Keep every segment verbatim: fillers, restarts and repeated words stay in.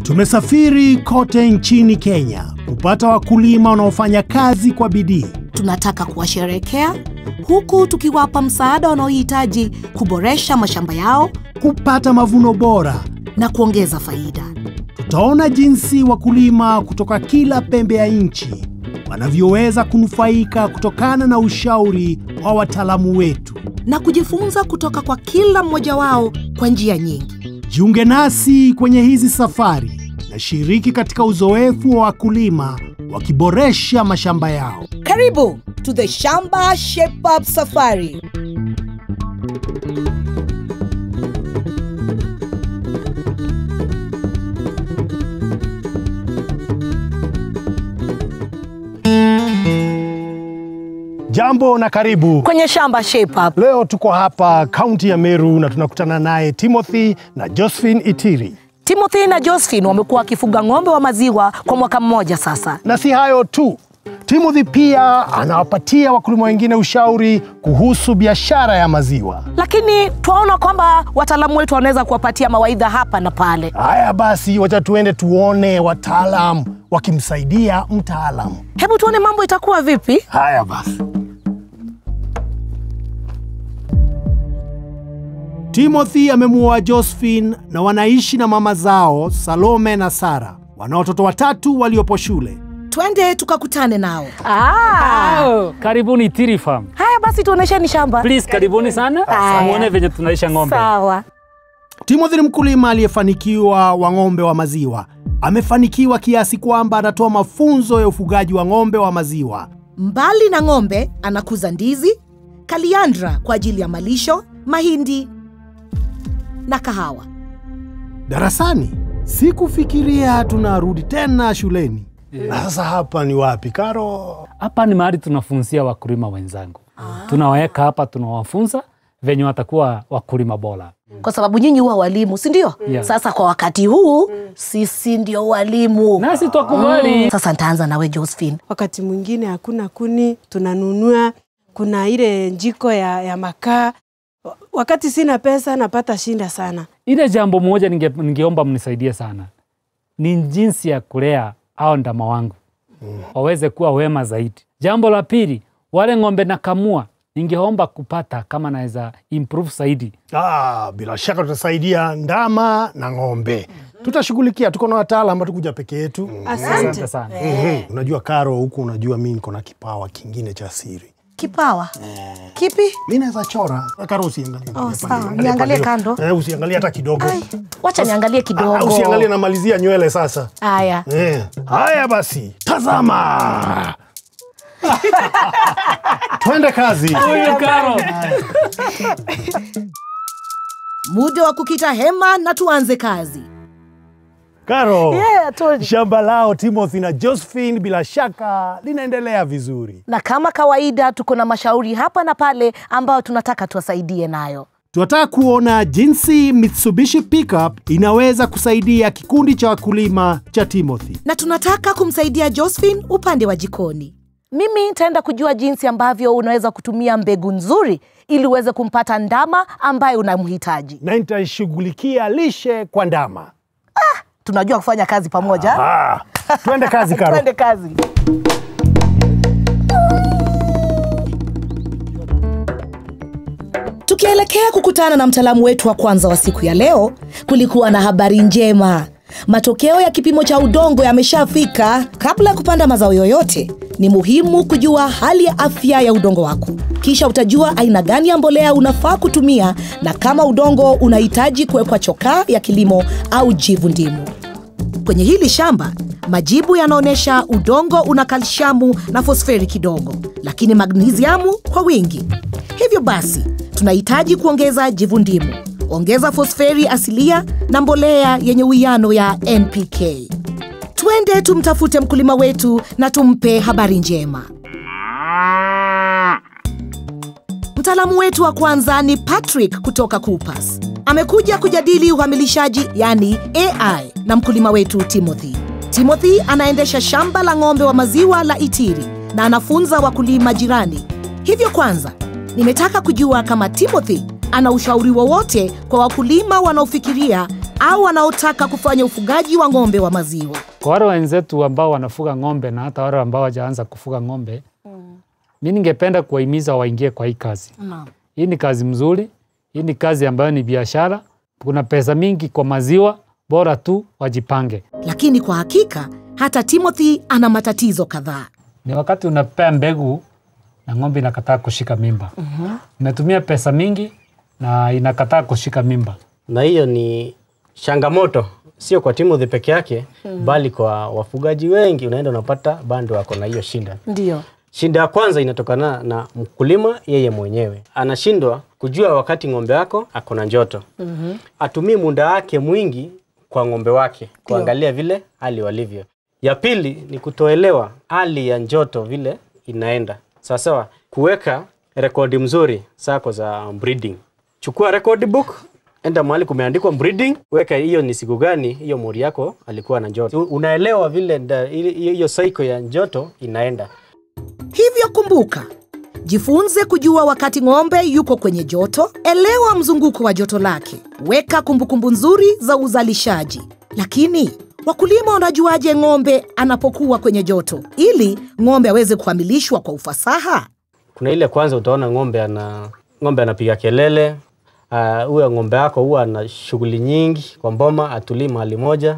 Tumesafiri kote nchini Kenya kupata wakulima wanaofanya kazi kwa bidii. Tunataka kuwasherehekea huku tukiwapa msaada wanaohitaji kuboresha mashamba yao, kupata mavuno bora na kuongeza faida. Tutaona jinsi wakulima kutoka kila pembe ya nchi wanavyoweza kunufaika kutokana na ushauri wa wataalamu wetu na kujifunza kutoka kwa kila mmoja wao kwa njia nyingi. Jiunge nasi kwenye hizi safari na shiriki katika uzoefu wa wakulima wakiboresha mashamba yao. Karibu to the Shamba Shape Up Safari. Jambo na karibu kwenye Shamba Shape Up. Leo tuko hapa kaunti ya Meru na tunakutana naye Timothy na Josephine Itiiri. Timothy na Josephine wamekuwa wakifuga ng'ombe wa maziwa kwa mwaka mmoja sasa. Na si hayo tu, Timothy pia anawapatia wakulima wengine ushauri kuhusu biashara ya maziwa. Lakini tunaona kwamba wataalamu wetu wanaweza kuwapatia mawaidha hapa na pale. Haya basi, wacha tuende tuone wataalamu wakimsaidia mtaalamu. Hebu tuone mambo itakuwa vipi? Haya basi. Timothy amemuoa Josephine na wanaishi na mama zao Salome na Sara. Wana watoto watatu waliopo shule. Twende tukakutane nao. Ah! Oh, karibuni Itiiri Farm. Haya basi tuonesheni shamba. Please karibuni sana. Muone venye tunaisha ng'ombe. Sawa. Timothy ni mkulima aliyefanikiwa wa ng'ombe wa maziwa. Amefanikiwa kiasi kwamba anatoa mafunzo ya ufugaji wa ng'ombe wa maziwa. Mbali na ng'ombe, anakuza ndizi, kaliandra kwa ajili ya malisho, mahindi na kahawa. Darasani, sikufikiria tunarudi tena shuleni. Yeah. Sasa hapa ni wapi, Karo? Hapa ni mahali tunafunzia wakulima wenzangu. Ah. Tunawaweka hapa, tunawafunza venye watakuwa wakulima bora. Kwa sababu nyinyi huwa walimu, si ndio? Yeah. Sasa kwa wakati huu, sisi ndio walimu. Nasi twakubali. Mm. Sasa nitaanza nawe Josephine. Wakati mwingine hakuna kuni, tunanunua. Kuna ile jiko ya, ya makaa. Wakati sina pesa, napata shinda sana. Ile jambo moja ninge, ningeomba mnisaidie sana. Ni jinsi ya kulea hao ndama wangu. Mm. Waweze kuwa wema zaidi. Jambo la pili, wale ng'ombe nakamua, ningeomba kupata kama naweza improve zaidi. Ah, bila shaka tutasaidia ndama na ng'ombe. Mm-hmm. Tutashughulikia, tuko na wataalamu hatukuja peke yetu. Mm-hmm. Asante. Asante sana. Mm-hmm. Unajua Karo, huku unajua mimi niko na kipawa kingine cha siri. Kipawa? Eh. Kipi? Mimi naweza chora. Karo usiangalie. Oh, sawa. Niangalie kando. Eh, usiangalie hata kidogo. Ai, wacha niangalie kidogo. Ah, usiangalie, namalizia nywele sasa. Haya. Eh. Haya basi. Tazama. Twende kazi. Huyu Karo. Muda wa kukita hema na tuanze kazi. Karo, yeah, told you. Shamba lao Timothy na Josephine bila shaka linaendelea vizuri. Na kama kawaida tuko na mashauri hapa na pale ambao tunataka tuwasaidie nayo. Tunataka kuona jinsi Mitsubishi Pickup inaweza kusaidia kikundi cha wakulima cha Timothy. Na tunataka kumsaidia Josephine upande wa jikoni. Mimi nitaenda kujua jinsi ambavyo unaweza kutumia mbegu nzuri ili uweze kumpata ndama ambaye unamhitaji. Na nitashughulikia lishe kwa ndama. Ah, tunajua kufanya kazi pamoja. Ah, twende kazi Karo. Twende kazi. Tukielekea kukutana na mtaalamu wetu wa kwanza wa siku ya leo, kulikuwa na habari njema. Matokeo ya kipimo cha udongo yameshafika. Kabla ya kupanda mazao yoyote, ni muhimu kujua hali ya afya ya udongo wako. Kisha utajua aina gani ya mbolea unafaa kutumia na kama udongo unahitaji kuwekwa chokaa ya kilimo au jivu ndimu. Kwenye hili shamba, majibu yanaonesha udongo una kalsiamu na fosfori kidogo, lakini magnesiamu kwa wingi. Hivyo basi, tunahitaji kuongeza jivu ndimu. Ongeza fosfori asilia na mbolea yenye uwiano ya N P K. Twende tumtafute mkulima wetu na tumpe habari njema. Mtaalamu wetu wa kwanza ni Patrick kutoka Kupas. Amekuja kujadili uhamilishaji, yani A I, na mkulima wetu Timothy. Timothy anaendesha shamba la ng'ombe wa maziwa la Itiiri na anafunza wakulima jirani. Hivyo kwanza, nimetaka kujua kama Timothy ana ushauri wowote kwa wakulima wanaofikiria au wanaotaka kufanya ufugaji wa ng'ombe wa maziwa. Kwa wale wenzetu ambao wanafuga ng'ombe na hata wale ambao hawajaanza kufuga ng'ombe, mm. mimi ningependa kuwahimiza waingie kwa hii kazi. Mm. Hii ni kazi mzuri, hii ni kazi ambayo ni biashara, kuna pesa mingi kwa maziwa, bora tu wajipange. Lakini kwa hakika, hata Timothy ana matatizo kadhaa. Ni wakati unapea mbegu na ng'ombe inakataa kushika mimba. Uh-huh. Umetumia pesa mingi na inakataa kushika mimba. Na hiyo ni changamoto, sio kwa Timothy peke yake, mm. bali kwa wafugaji wengi. Unaenda unapata bando wako na hiyo shinda. Ndio. Shinda ya kwanza inatokana na mkulima yeye mwenyewe. Anashindwa kujua wakati ng'ombe wako ako na joto. Mm-hmm. Atumie muda wake mwingi kwa ng'ombe wake, kuangalia vile hali walivyo. Ya pili ni kutoelewa hali ya joto vile inaenda. Sasa kuweka rekodi mzuri zako za breeding. Chukua record book, enda mahali kumeandikwa breeding, weka hiyo ni siku gani hiyo mori yako alikuwa na joto. Unaelewa vile hiyo cycle ya joto inaenda. Hivyo kumbuka, jifunze kujua wakati ng'ombe yuko kwenye joto, elewa mzunguko wa joto lake, weka kumbukumbu nzuri za uzalishaji. Lakini wakulima wanajuaje ng'ombe anapokuwa kwenye joto ili ng'ombe aweze kuhamilishwa kwa ufasaha? Kuna ile kwanza utaona ng'ombe ana ng'ombe anapiga kelele, huyo uh, ng'ombe yako huwa ana shughuli nyingi kwa mboma, atulii mahali moja,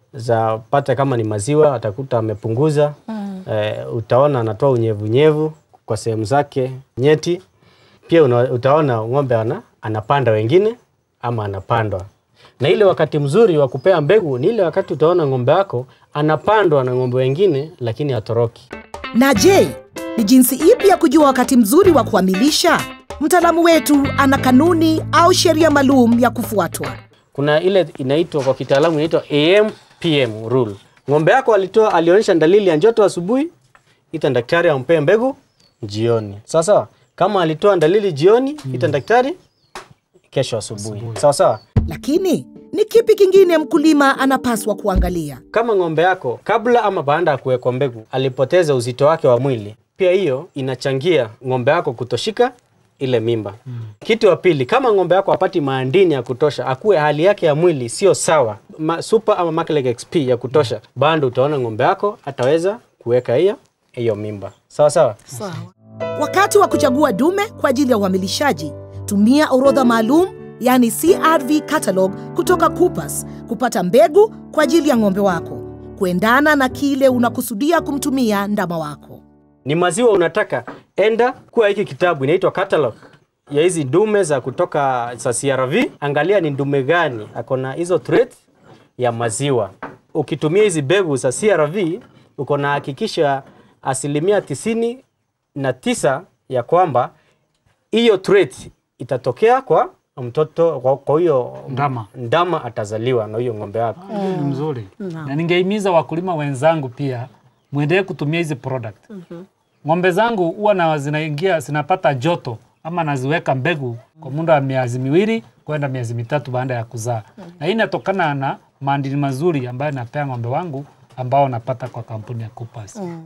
za pata kama ni maziwa atakuta amepunguza. Mm. Uh, utaona anatoa unyevunyevu kwa sehemu zake nyeti. Pia una, utaona ng'ombe ana anapanda wengine ama anapandwa. Na ile wakati mzuri wa kupea mbegu ni ile wakati utaona ng'ombe yako anapandwa na ng'ombe wengine lakini atoroki. Na je, ni jinsi ipi ya kujua wakati mzuri wa kuhamilisha? Mtaalamu wetu ana kanuni au sheria maalum ya kufuatwa. Kuna ile inaitwa kwa kitaalamu inaitwa A M P M rule. Ng'ombe yako alitoa alionyesha dalili ya joto asubuhi, ita daktari ampe mbegu jioni. Sasa kama alitoa dalili jioni, hmm. ita daktari kesho asubuhi. Sawa sawa. Lakini ni kipi kingine mkulima anapaswa kuangalia? Kama ng'ombe yako kabla ama baada ya kuwekwa mbegu alipoteza uzito wake wa mwili, pia hiyo inachangia ng'ombe yako kutoshika ile mimba. Hmm. Kitu ya pili, kama ng'ombe yako hapati madini ya kutosha, akue hali yake ya mwili sio sawa, ma, super ama Macleck X P ya kutosha, hmm. bado utaona ng'ombe yako ataweza kuweka hiyo hiyo mimba. Sawa sawa? Sawa. Wakati wa kuchagua dume kwa ajili ya uhamilishaji, tumia orodha maalum, yani C R V catalog kutoka Coopers kupata mbegu kwa ajili ya ng'ombe wako, kuendana na kile unakusudia kumtumia ndama wako. Ni maziwa unataka, enda kwa hiki kitabu inaitwa catalog ya hizi dume za kutoka za C R V. Angalia ni dume gani ako na hizo trait ya maziwa. Ukitumia hizi mbegu za C R V, uko na hakikisha asilimia tisini na tisa ya kwamba hiyo trait itatokea kwa mtoto, kwa hiyo ndama. ndama atazaliwa na hiyo ng'ombe yako. Mm. Ni mzuri. No. Na ningehimiza wakulima wenzangu pia muendelee kutumia hizi product. Mm-hmm. Ng'ombe zangu huwa na zinaingia zinapata joto ama naziweka mbegu kwa muda wa miezi miwili kwenda miezi mitatu baada ya kuzaa. Mm-hmm. Na hii inatokana na maadili mazuri ambayo napea ng'ombe wangu ambao napata kwa kampuni ya Coopers. Mm.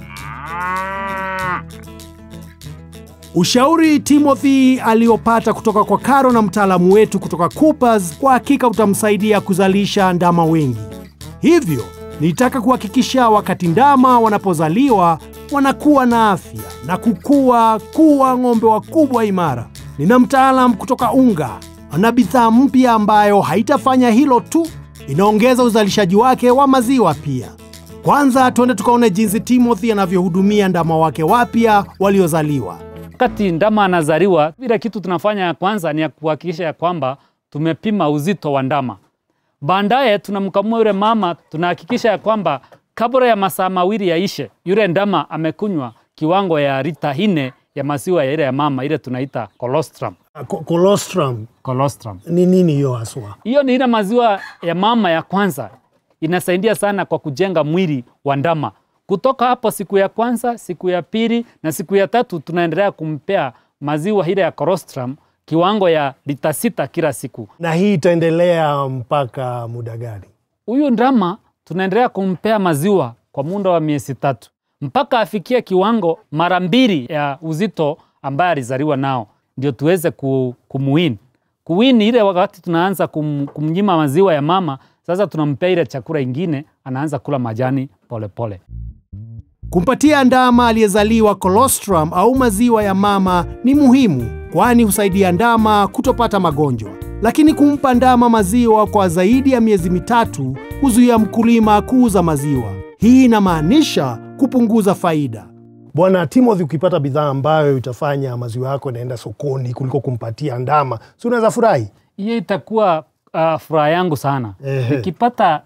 Ushauri Timothy aliopata kutoka kwa Karo na mtaalamu wetu kutoka Coopers kwa hakika utamsaidia kuzalisha ndama wengi. Hivyo, nitaka kuhakikisha wakati ndama wanapozaliwa wanakuwa na afya na kukua kuwa ng'ombe wakubwa imara. Nina mtaalamu kutoka Unga, ana bidhaa mpya ambayo haitafanya hilo tu, inaongeza uzalishaji wake wa maziwa pia. Kwanza tuende tukaone jinsi Timothy anavyohudumia ndama wake wapya waliozaliwa. Wakati ndama anazaliwa, bila kitu tunafanya kwanza ni kuhakikisha ya kwamba tumepima uzito wa ndama. Baadaye tunamkamua yule mama, tunahakikisha ya kwamba kabla ya masaa mawili yaishe, yule ndama amekunywa kiwango ya lita nne ya maziwa ya ile ya mama, ile tunaita colostrum. Colostrum. Colostrum. Ni nini hiyo haswa? Hiyo ni ile maziwa ya mama ya kwanza. Inasaidia sana kwa kujenga mwili wa ndama. Kutoka hapo siku ya kwanza, siku ya pili na siku ya tatu tunaendelea kumpea maziwa ile ya colostrum kiwango ya lita sita kila siku. Na hii itaendelea mpaka muda gani? Huyu ndama tunaendelea kumpea maziwa kwa muda wa miezi tatu mpaka afikie kiwango mara mbili ya uzito ambaye alizaliwa nao, ndio tuweze kumuin Kuwini ile wakati tunaanza kum, kumnyima maziwa ya mama, sasa tunampea ile chakula ingine, anaanza kula majani pole pole. Kumpatia ndama aliyezaliwa colostrum au maziwa ya mama ni muhimu, kwani husaidia ndama kutopata magonjwa. Lakini kumpa ndama maziwa kwa zaidi ya miezi mitatu huzuia mkulima kuuza maziwa. Hii inamaanisha kupunguza faida. Bwana Timothy, ukipata bidhaa ambayo itafanya maziwa yako naenda sokoni kuliko kumpatia ndama, si unaweza furahi? Hiyo itakuwa uh, furaha yangu sana. Nikipata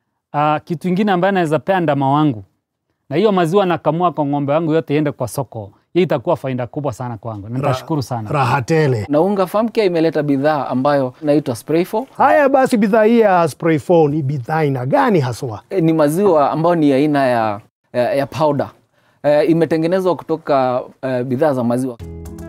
uh, kitu kingine ambayo naweza pea ndama wangu, na hiyo maziwa nakamua kwa ng'ombe wangu yote iende kwa soko, hii itakuwa faida kubwa sana kwangu. Nitashukuru sana. Raha tele. Na Unga Farm Care imeleta bidhaa ambayo inaitwa Spray four. Haya basi, bidhaa hii ya Spray four ni bidhaa ina gani haswa? E, ni maziwa ambayo ni aina ya, ya, ya powder. E, imetengenezwa kutoka e, bidhaa za maziwa.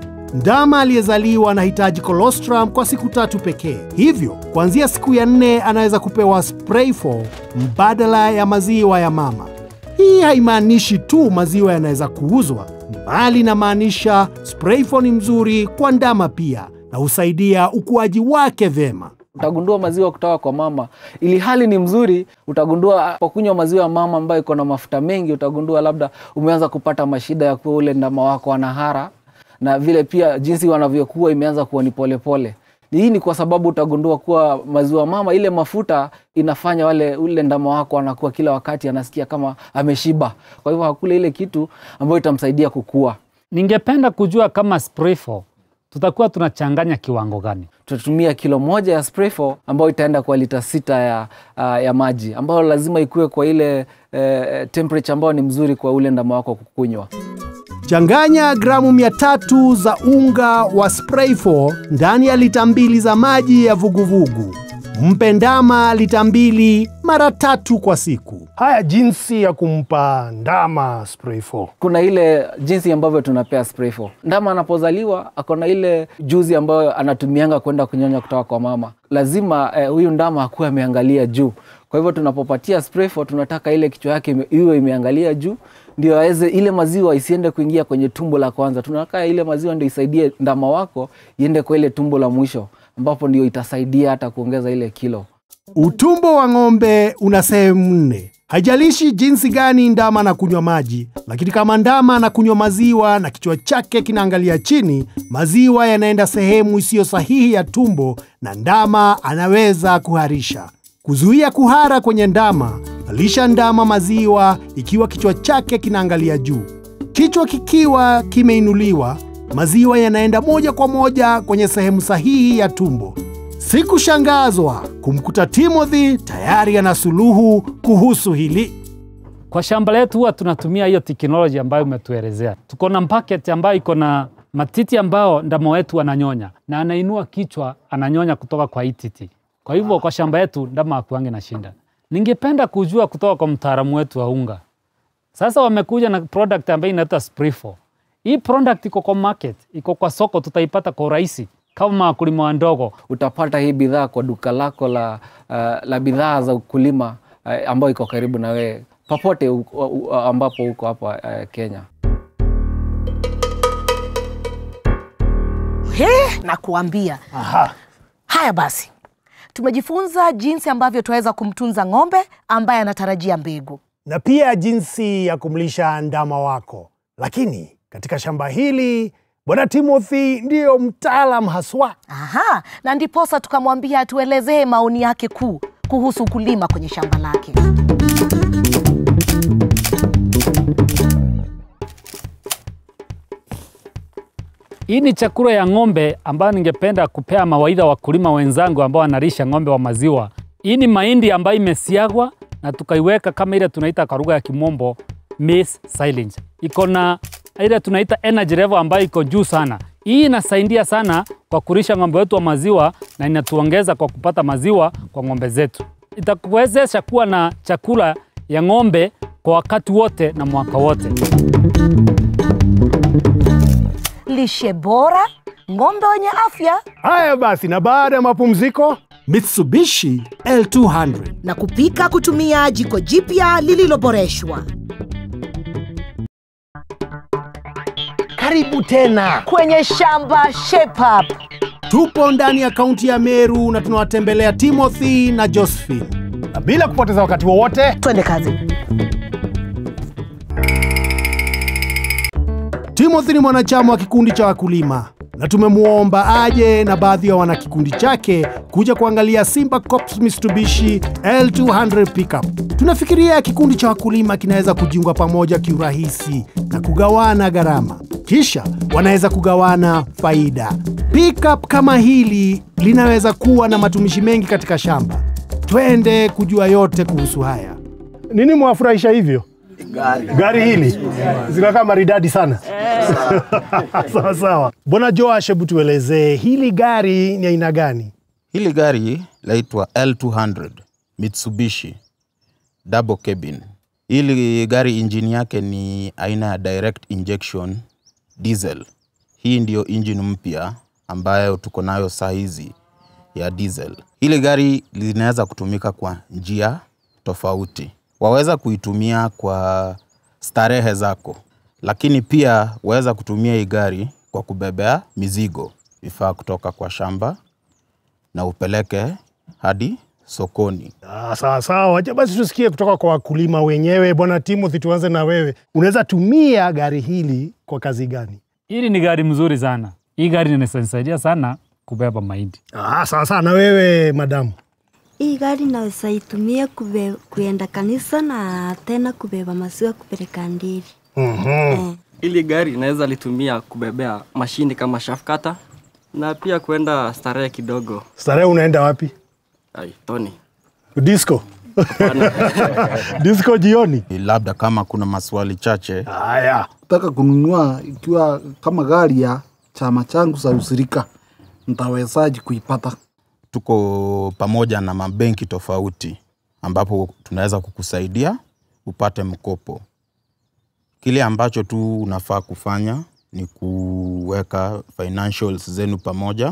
Ndama aliyezaliwa anahitaji colostrum kwa siku tatu pekee. Hivyo, kuanzia siku ya nne anaweza kupewa Spray four mbadala ya maziwa ya mama. Hii haimaanishi tu maziwa yanaweza kuuzwa, bali inamaanisha Spray four ni mzuri kwa ndama pia na husaidia ukuaji wake vema. Utagundua maziwa kutoka kwa mama, ili hali ni mzuri. Utagundua kwa kunywa maziwa ya mama ambayo iko na mafuta mengi, utagundua labda umeanza kupata mashida ya kuwa ule ndama wako anahara, na vile pia jinsi wanavyokuwa imeanza kuwa ni pole pole. Hii ni kwa sababu utagundua kuwa maziwa mama, ile mafuta inafanya wale ule ndama wako anakuwa kila wakati anasikia kama ameshiba. Kwa hivyo hakule ile kitu ambayo itamsaidia kukua. Ningependa kujua kama Spray four tutakuwa tunachanganya kiwango gani? Tutatumia kilo moja ya Spray four ambayo itaenda kwa lita sita ya, uh, ya maji, ambayo lazima ikue kwa ile uh, temperature ambayo ni mzuri kwa ule ndama wako kukunywa. Changanya gramu mia tatu za unga wa Spray four ndani ya lita mbili za maji ya vuguvugu. Mpe ndama lita mbili mara tatu kwa siku. Haya, jinsi ya kumpa ndama Spray four. Kuna ile jinsi ambavyo tunapea Spray four. Ndama anapozaliwa akona ile juzi ambayo anatumianga kwenda kunyonya kutoka kwa mama. Lazima eh, huyu ndama akuwe ameangalia juu. Kwa hivyo tunapopatia Spray four tunataka ile kichwa yake iwe imeangalia juu, ndio aweze ile maziwa isiende kuingia kwenye tumbo la kwanza. Tunataka ile maziwa ndio isaidie ndama wako iende kwa ile tumbo la mwisho, ambapo ndio itasaidia hata kuongeza ile kilo. Utumbo wa ng'ombe una sehemu nne. Haijalishi jinsi gani ndama na kunywa maji, lakini kama ndama na kunywa maziwa na kichwa chake kinaangalia chini, maziwa yanaenda sehemu isiyo sahihi ya tumbo na ndama anaweza kuharisha. Kuzuia kuhara kwenye ndama, alisha ndama maziwa ikiwa kichwa chake kinaangalia juu. Kichwa kikiwa kimeinuliwa, maziwa yanaenda moja kwa moja kwenye sehemu sahihi ya tumbo. Sikushangazwa kumkuta Timothy tayari ana suluhu kuhusu hili. Kwa shamba letu huwa tunatumia hiyo teknolojia ambayo umetuelezea. Tuko na packet ambayo iko na matiti ambao ndama wetu ananyonya, na anainua kichwa ananyonya kutoka kwa hii titi. Kwa hivyo kwa shamba yetu ndama hakuange na shinda. Ningependa kujua kutoka kwa mtaalamu wetu wa unga. Sasa wamekuja na product ambayo inaitwa Spray four. Hii product iko kwa market, iko kwa soko, tutaipata kwa urahisi kama wakulima wandogo. Utapata hii bidhaa kwa duka lako la, uh, la bidhaa za ukulima uh, ambayo iko karibu na wewe, popote uh, uh, ambapo uko hapa uh, Kenya. He, na kuambia. Aha. Haya basi, tumejifunza jinsi ambavyo tuweza kumtunza ng'ombe ambaye anatarajia mbegu, na pia jinsi ya kumlisha ndama wako. Lakini katika shamba hili Bwana Timothy ndiyo mtaalam haswa. Aha, na ndiposa tukamwambia atuelezee maoni yake kuu kuhusu kulima kwenye shamba lake. Hii ni chakula ya ng'ombe ambayo ningependa kupea mawaidha wakulima wenzangu ambao wanalisha ng'ombe wa maziwa. Hii ni mahindi ambayo imesiagwa na tukaiweka kama ile tunaita kwa lugha ya Kimombo maize silage. Iko na ile tunaita energy level ambayo iko juu sana. Hii inasaidia sana kwa kulisha ng'ombe wetu wa maziwa na inatuongeza kwa kupata maziwa kwa ng'ombe zetu. Itakuwezesha kuwa na chakula ya ng'ombe kwa wakati wote na mwaka wote. Lishe bora, ng'ombe wenye afya. Haya basi, na baada ya mapumziko, Mitsubishi L two hundred. Na kupika kutumia jiko jipya lililoboreshwa. karibu tena Kwenye Shamba Shape Up. Tupo ndani ya kaunti ya Meru na tunawatembelea Timothy na Josephine. Na bila kupoteza wakati wowote, Twende kazi. Timothy ni mwanachama wa kikundi cha wakulima na tumemuomba aje na baadhi ya wanakikundi chake kuja kuangalia Simba Corps Mitsubishi L two hundred pickup. Tunafikiria kikundi cha wakulima kinaweza kujiunga pamoja kiurahisi na kugawana gharama. Kisha wanaweza kugawana faida. Pickup kama hili linaweza kuwa na matumishi mengi katika shamba. Twende kujua yote kuhusu haya. nini mwafurahisha hivyo? Gari. Gari hili zinakaa maridadi sana. Sawa sawa. Bwana Joash, hebu tuelezee hili gari ni aina gani? Hili gari laitwa L two hundred Mitsubishi double cabin. Hili gari injini yake ni aina ya direct injection diesel. Hii ndio engine mpya ambayo tuko nayo saa hizi ya diesel. Hili gari linaweza kutumika kwa njia tofauti. Waweza kuitumia kwa starehe zako, lakini pia waweza kutumia hii gari kwa kubebea mizigo, vifaa kutoka kwa shamba na upeleke hadi sokoni. Ah, sawa sawa. Acha basi tusikie kutoka kwa wakulima wenyewe. Bwana Timothy, tuanze na wewe. Unaweza tumia gari hili kwa kazi gani? Hili ni gari mzuri sana. Hii gari inanisaidia sana kubeba mahindi. Ah, sawa sawa. Na wewe madamu? Hii gari naweza itumia kube, kuenda kanisa na tena kubeba maziwa kupeleka ndiri. Mhm. Eh. Ili gari naweza litumia kubebea mashini kama shafkata na pia kwenda starehe kidogo. Starehe unaenda wapi? Ai, Tony. Disco. Disco jioni. Labda kama kuna maswali chache. Haya. Nataka kununua ikiwa kama gari ya chama changu za ushirika, nitawezaje kuipata? Tuko pamoja na mabenki tofauti ambapo tunaweza kukusaidia upate mkopo. Kile ambacho tu unafaa kufanya ni kuweka financials zenu pamoja.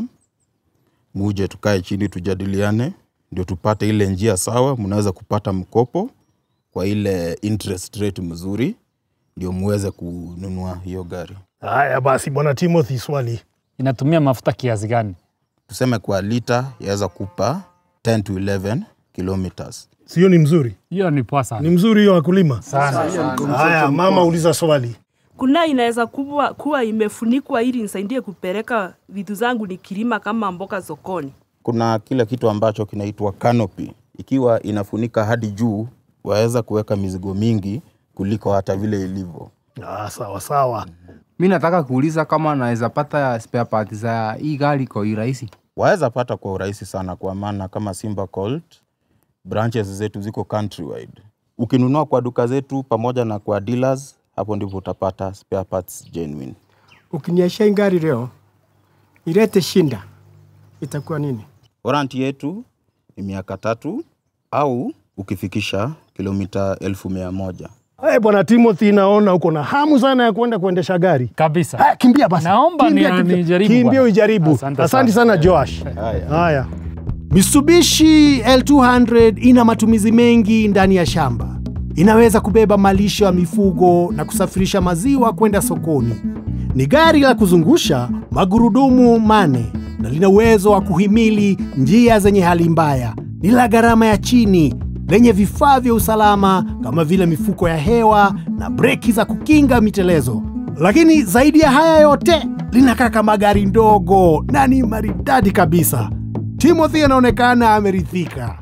Muje tukae chini tujadiliane ndio tupate ile njia sawa, mnaweza kupata mkopo kwa ile interest rate mzuri ndio muweze kununua hiyo gari. Haya basi Bwana Timothy, swali. Inatumia mafuta kiasi gani? Tuseme kwa lita yaweza kupa ten to eleven kilometers. Sio ni mzuri? Hiyo ni poa sana. Ni mzuri hiyo wakulima? Sana. Haya mama, uliza swali. Kuna inaweza kuwa, kuwa imefunikwa ili nisaidie kupeleka vitu zangu nikilima kama mboga sokoni. Kuna kile kitu ambacho kinaitwa canopy. Ikiwa inafunika hadi juu, waweza kuweka mizigo mingi kuliko hata vile ilivyo. Ah, sawa sawa. Mimi nataka kuuliza kama naweza pata spare parts za hii gari kwa urahisi. Waweza pata kwa urahisi sana, kwa maana kama Simba Colt branches zetu ziko countrywide. Ukinunua kwa duka zetu pamoja na kwa dealers, hapo ndipo utapata spare parts genuine. Ukiniashia gari leo ilete shinda, itakuwa nini? Warranty yetu ni miaka tatu au ukifikisha kilomita elfu mia moja. Hey, Bwana Timothy, naona uko na hamu sana ya kwenda kuendesha gari. Kabisa. Ha, kimbia basi. Naomba kimbia, ni nijaribu. Kimbia ujaribu. Asante, asante sana, sana Joash. Haya. Haya. Mitsubishi L two hundred ina matumizi mengi ndani ya shamba. Inaweza kubeba malisho ya mifugo na kusafirisha maziwa kwenda sokoni. Ni gari la kuzungusha magurudumu mane na lina uwezo wa kuhimili njia zenye hali mbaya. Ni la gharama ya chini, lenye vifaa vya usalama kama vile mifuko ya hewa na breki za kukinga mitelezo. Lakini zaidi ya haya yote, linakaa kama gari ndogo na ni maridadi kabisa. Timothy anaonekana ameridhika.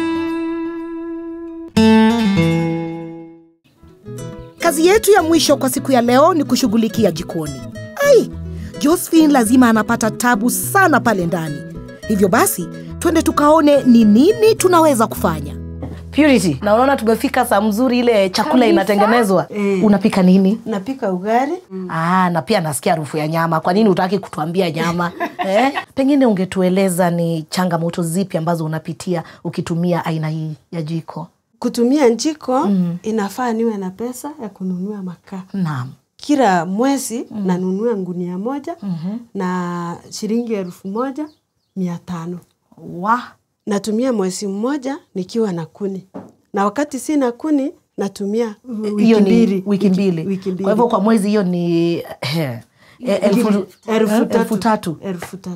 Kazi yetu ya mwisho kwa siku ya leo ni kushughulikia jikoni. Ai, Josephine lazima anapata tabu sana pale ndani. Hivyo basi, twende tukaone ni nini tunaweza kufanya. Purity, na unaona tumefika saa mzuri ile chakula Kabisa. Inatengenezwa. E. Unapika nini? Napika ugali. Mm. Ah, na pia nasikia harufu ya nyama. Kwa nini hutaki kutuambia nyama? eh? Pengine ungetueleza ni changamoto zipi ambazo unapitia ukitumia aina hii ya jiko? Kutumia jiko mm. inafaa niwe na pesa ya kununua makaa. Naam. Kila mwezi mm. nanunua ngunia moja mm-hmm. na shilingi elfu moja mia tano. Wah. Natumia mwezi mmoja nikiwa na kuni. Na wakati sina kuni natumia wiki mbili. Wiki mbili. Kwa hivyo kwa mwezi hiyo ni eh, elfu, elfu, elfu, elfu tatu. Elfu tatu.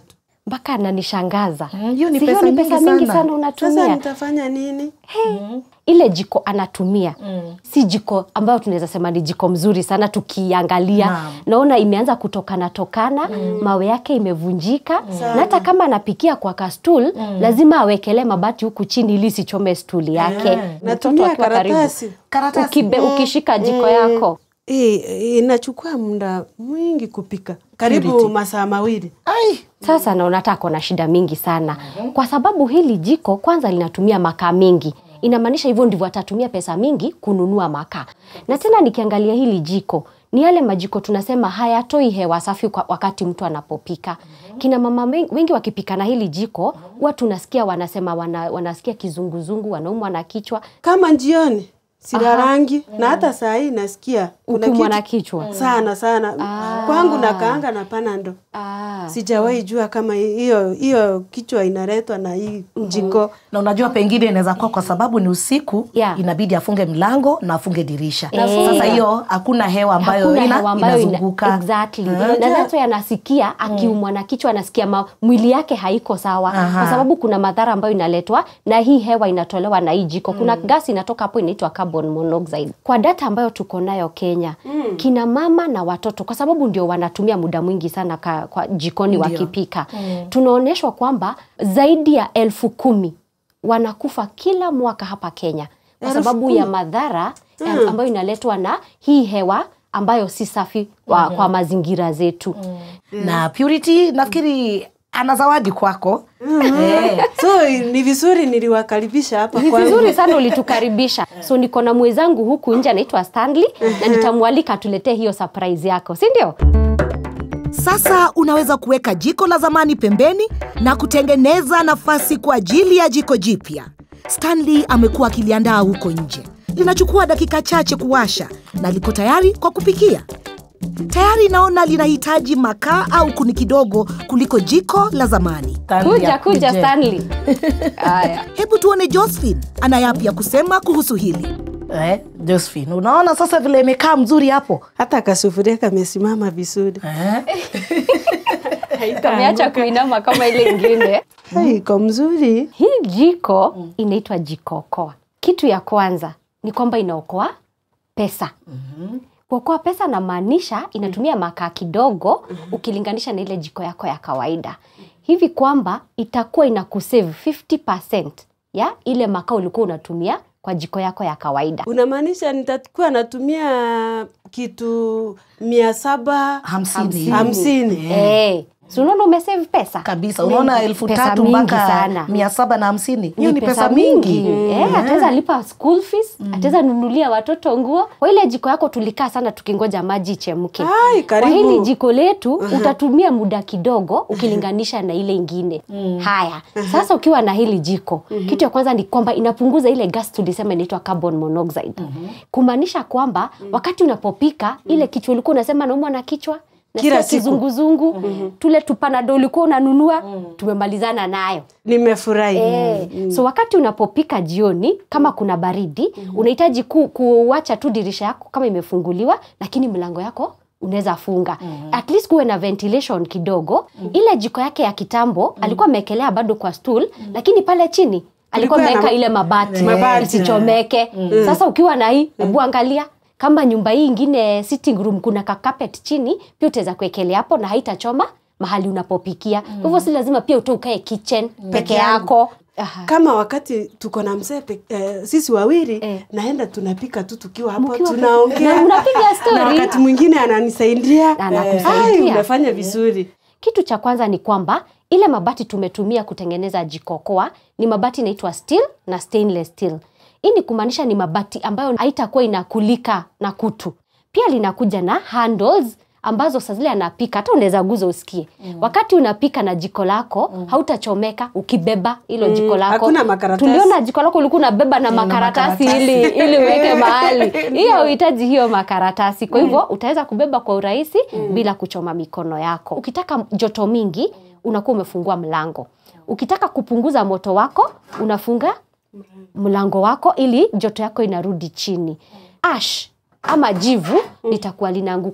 mpaka ananishangaza. Hiyo ni Si pesa ni mingi pesa mingi sana. sana unatumia. Sasa nitafanya nini? Hey, ile jiko anatumia mm. si jiko ambayo tunaweza sema ni jiko mzuri sana tukiangalia. Naam. Naona imeanza kutokana tokana, mm. mawe yake imevunjika, mm. na hata kama anapikia kwa kastul, mm. lazima awekele mabati huku chini ili sichome stuli yake. Yeah. Natumia karatasi. Karatasi. Ukibe, ukishika jiko yako. Eh, inachukua muda mwingi kupika. Karibu masaa mawili. Ai, sasa na unataka na shida mingi sana. Kwa sababu hili jiko kwanza linatumia makaa mingi. Inamaanisha hivyo ndivyo atatumia pesa mingi kununua makaa. Na tena nikiangalia hili jiko, ni yale majiko tunasema hayatoi hewa safi kwa wakati mtu anapopika. Kina mama wengi wakipika na hili jiko, watu nasikia wanasema wana, wanasikia kizunguzungu, wanaumwa na kichwa. Kama njioni sila rangi mm. na hata saa hii nasikia kuna kitu na kichwa sana sana. Ah. Kwangu nakaanga na panado. Ah. Sijawahi jua kama hiyo hiyo kichwa inaletwa na hii jiko. Mm -hmm. Na unajua pengine inaweza kuwa kwa sababu ni usiku, yeah. inabidi afunge mlango na afunge dirisha. E. Sasa hiyo hakuna hewa ambayo hakuna ina, hewa ambayo inazunguka. Ina, exactly. Mm -hmm. Na nato yanasikia akiumwa na kichwa anasikia ma, mwili yake haiko sawa. Aha. Kwa sababu kuna madhara ambayo inaletwa na hii hewa inatolewa na hii jiko. Kuna mm. gasi inatoka hapo inaitwa carbon monoxide. Kwa data ambayo tuko nayo Kenya, mm. kina mama na watoto kwa sababu ndio wanatumia muda mwingi sana ka, kwa jikoni Ndiyo. wakipika. Mm. Tunaoneshwa kwamba zaidi ya elfu kumi wanakufa kila mwaka hapa Kenya kwa sababu ya madhara mm. ambayo inaletwa na hii hewa ambayo si safi kwa, mm -hmm. kwa mazingira zetu. Mm. Na Purity nafikiri ana zawadi kwako. Mm -hmm. eh. So ni vizuri niliwakaribisha hapa kwangu. Ni vizuri sana ulitukaribisha. So niko na mwenzangu huku nje anaitwa Stanley na nitamwalika tuletee hiyo surprise yako, si ndio? Sasa unaweza kuweka jiko la zamani pembeni na kutengeneza nafasi kwa ajili ya jiko jipya. Stanley amekuwa akiliandaa huko nje. Linachukua dakika chache kuwasha na liko tayari kwa kupikia. Tayari naona linahitaji makaa au kuni kidogo kuliko jiko la zamani. Kuja kuja Stanley. Haya. Hebu tuone Josephine ana yapi ya kusema kuhusu hili. Eh, Josephine, unaona sasa vile imekaa mzuri hapo. Hata kasufuria kamesimama vizuri. Eh? Kameacha kuinama kama ile ingine. Hai, iko mzuri. Hii jiko inaitwa jikokoa. Kitu ya kwanza ni kwamba inaokoa pesa. Mhm. Kuokoa pesa na maanisha inatumia makaa kidogo ukilinganisha na ile jiko yako ya kawaida. Hivi kwamba itakuwa inakusave fifty percent ya ile makaa ulikuwa unatumia kwa jiko yako ya kawaida. Unamaanisha nitakuwa natumia kitu mia saba hamsini. Hamsini. Eh. So unaona umesave pesa kabisa. Unaona elfu tatu mpaka mia saba na hamsini. Hiyo ni pesa mingi. Mm. Eh, ataweza lipa school fees, mm. ataweza nunulia watoto nguo. Kwa ile jiko yako tulikaa sana tukingoja maji ichemke. Ai, karibu. Kwa hili jiko letu uh-huh. utatumia muda kidogo ukilinganisha na ile ingine. Mm. Haya. Sasa ukiwa na hili jiko, uh-huh. kitu ya kwanza ni kwamba inapunguza ile gas tulisema inaitwa carbon monoxide. Uh-huh. Kumaanisha kwamba wakati unapopika uh-huh. ile kichwa ulikuwa unasema naumwa na kichwa kila kizunguzungu, mm -hmm. tule tupanado ulikuwa unanunua, mm -hmm. tumemalizana nayo. Nimefurahi. Eh, mm -hmm. So wakati unapopika jioni kama kuna baridi, mm -hmm. unahitaji ku, kuacha tu dirisha yako kama imefunguliwa, lakini mlango yako unaweza funga. Mm -hmm. At least kuwe na ventilation kidogo. Mm -hmm. Ile jiko yake ya kitambo, mm -hmm. alikuwa amekelea bado kwa stool, mm -hmm. lakini pale chini alikuwa ameweka ile mabati, mabati isichomeke. Mm -hmm. Sasa ukiwa na hii, hebu angalia kama nyumba hii ingine sitting room kuna ka carpet chini, pia utaweza kuwekelea hapo na haitachoma mahali unapopikia. Mm. Kwa hivyo si lazima pia utokae kitchen mm. peke yako. Aha. Kama wakati tuko na mzee eh, sisi wawili eh. naenda tunapika tu tukiwa hapo tunaongea. Na unapiga story. Na wakati mwingine ananisaidia. Anakusaidia. Eh, unafanya vizuri. Kitu cha kwanza ni kwamba ile mabati tumetumia kutengeneza jikokoa ni mabati inaitwa steel na stainless steel. Hii ni kumaanisha ni mabati ambayo haitakuwa inakulika na kutu. Pia linakuja na handles ambazo saa zile anapika hata unaweza guza usikie. Mm. Wakati unapika na jiko lako, mm. hautachomeka ukibeba hilo mm. jiko lako. Hakuna makaratasi. Tuliona jiko lako ulikuwa unabeba na makaratasi, na makaratasi ili ili uweke mahali. Hiyo uhitaji hiyo makaratasi. Kwa hivyo mm. utaweza kubeba kwa urahisi mm. bila kuchoma mikono yako. Ukitaka joto mingi, unakuwa umefungua mlango. Ukitaka kupunguza moto wako, unafunga mlango wako ili joto yako inarudi chini. Ash ama jivu litakuwa linaanguka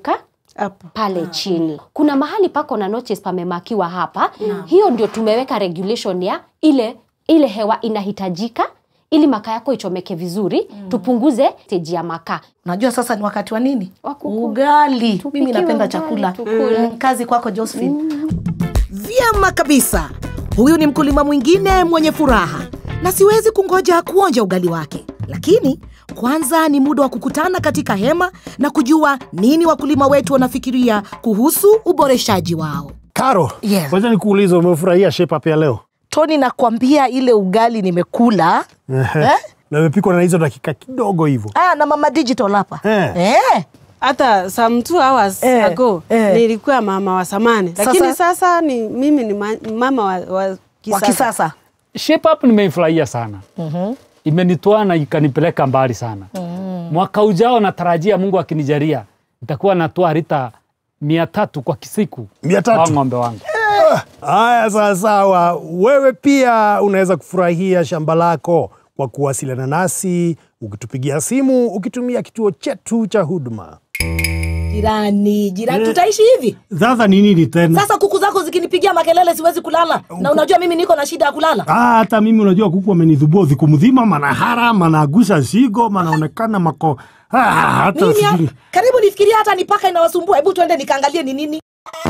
Apa. Pale chini. Kuna mahali pako na notice pamemakiwa hapa. No. Hiyo ndio tumeweka regulation ya ile ile hewa inahitajika ili makaa yako ichomeke vizuri, mm. tupunguze stage ya makaa. Unajua sasa ni wakati wa nini? Ugali. Tupikiwe. Mimi napenda chakula. Mm. Kazi kwako Josephine. Mm. Vyema kabisa. Huyu ni mkulima mwingine mwenye furaha na siwezi kungoja kuonja ugali wake. Lakini kwanza ni muda wa kukutana katika hema na kujua nini wakulima wetu wanafikiria kuhusu uboreshaji wao. Karo, yes. Wacha nikuulize, umefurahia shape up ya leo? Tony, nakwambia ile ugali nimekula. eh? Na imepikwa na hizo dakika kidogo hivyo. Ah, na mama digital hapa. Eh. eh. Hata some two hours eh. ago eh. nilikuwa mama wa samani. Lakini sasa, sasa ni mimi ni mama wa, wa kisasa. Wa kisasa. Shape up nimeifurahia sana. Mhm. Imenitoa na ikanipeleka mbali sana. Mm. Mwaka ujao natarajia Mungu akinijalia nitakuwa natoa lita mia tatu kwa kisiku. Mia tatu? Kwa ng'ombe wangu. Haya, sawa sawa. Wewe pia unaweza kufurahia shamba lako kwa kuwasiliana nasi ukitupigia simu ukitumia kituo chetu cha huduma. Jirani, jirani, Eh. tutaishi hivi? Sasa ni nini tena? Sasa kuku zako zikinipigia makelele siwezi kulala. Na unajua mimi niko na shida ya kulala. Ah, hata mimi unajua kuku amenidhubua siku mzima, manahara, managusha zigo, manaonekana mako. Ah, hata Mimi ya, sijui. karibu nifikiria hata nipaka inawasumbua. Hebu tuende nikaangalie ni nini.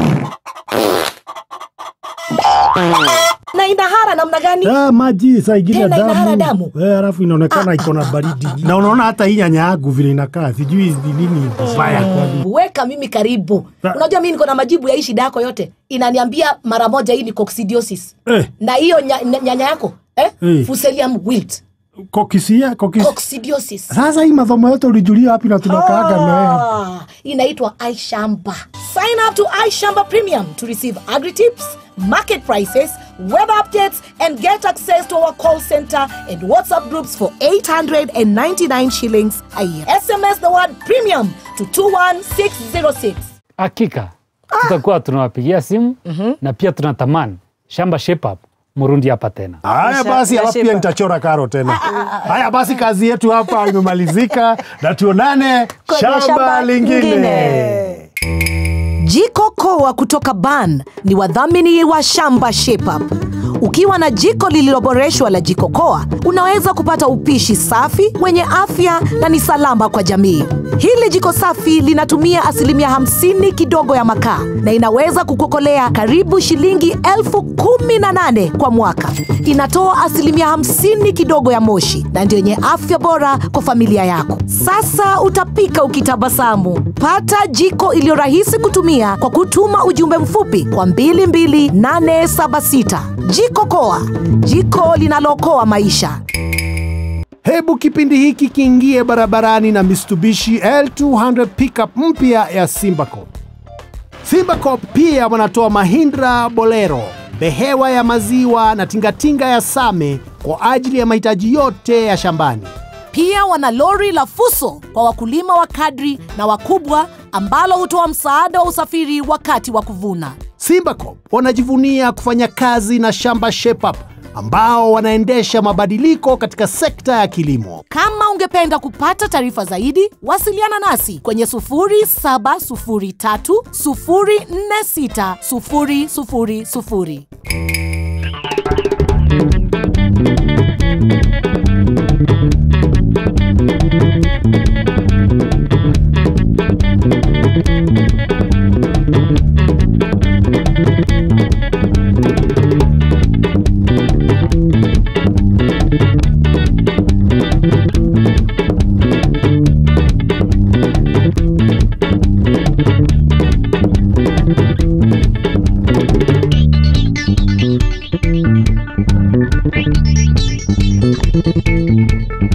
Na inahara namna gani? Ah, maji saa ingine Tena inahara damu. Eh, alafu inaonekana iko na baridi. Na unaona hata hii nyanya yangu vile inakaa, sijui ni nini mbaya kwani. Weka mimi karibu. Unajua mimi niko na majibu ya hii shida yako yote. Inaniambia mara moja hii ni coccidiosis. Eh. Na hiyo nya, nya, nyanya yako, eh? Eh. Fusarium wilt. Kokisia, kokisia. Coccidiosis. Sasa hii masomo yote ulijulia wapi na tunakaaga na wewe? Ah, inaitwa iShamba. Sign up to iShamba Premium to receive agri tips, market prices, web updates, and get access to our call center and WhatsApp groups for eight hundred ninety-nine shillings a year. S M S the word premium to two one six zero six. Hakika, tutakuwa tunawapigia simu Mhm. na pia tunatamani Shamba Shape Up Murundi hapa tena. Haya basi, alafu pia nitachora Karo tena. Haya basi, kazi yetu hapa imemalizika na tuonane shamba, shamba lingine. Jiko Koa kutoka Ban ni wadhamini wa Shamba Shape Up. Ukiwa na jiko lililoboreshwa la Jiko Koa, unaweza kupata upishi safi, wenye afya na ni salama kwa jamii. Hili jiko safi linatumia asilimia hamsini kidogo ya makaa na inaweza kukukolea karibu shilingi elfu kumi na nane kwa mwaka. Inatoa asilimia hamsini kidogo ya moshi na ndio yenye afya bora kwa familia yako. Sasa utapika ukitabasamu. Pata jiko iliyo rahisi kutumia kwa kutuma ujumbe mfupi kwa mbili mbili nane saba sita. Jiko Koa, jiko linalokoa maisha. Hebu kipindi hiki kiingie barabarani na Mitsubishi L two hundred pickup mpya ya Simbacop. Simbacop pia wanatoa Mahindra Bolero, behewa ya maziwa na tingatinga ya Same kwa ajili ya mahitaji yote ya shambani. Pia wana lori la Fuso kwa wakulima wa kadri na wakubwa ambalo hutoa msaada wa usafiri wakati wa kuvuna. Simbacop wanajivunia kufanya kazi na Shamba Shape Up ambao wanaendesha mabadiliko katika sekta ya kilimo. Kama ungependa kupata taarifa zaidi, wasiliana nasi kwenye sufuri saba sufuri tatu sufuri nne sita sufuri sufuri sufuri. Thank you.